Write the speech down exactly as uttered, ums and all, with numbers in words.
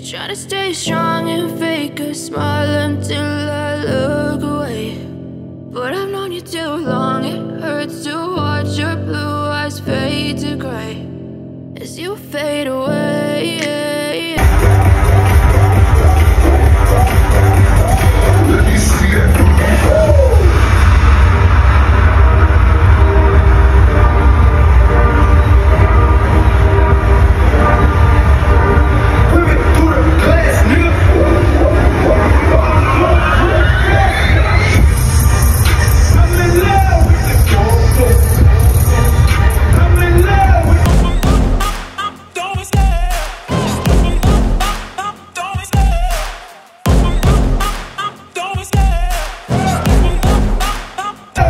Try to stay strong and fake a smile until I look away. But I've known you too long, it hurts to watch your blue eyes fade to gray as you fade away.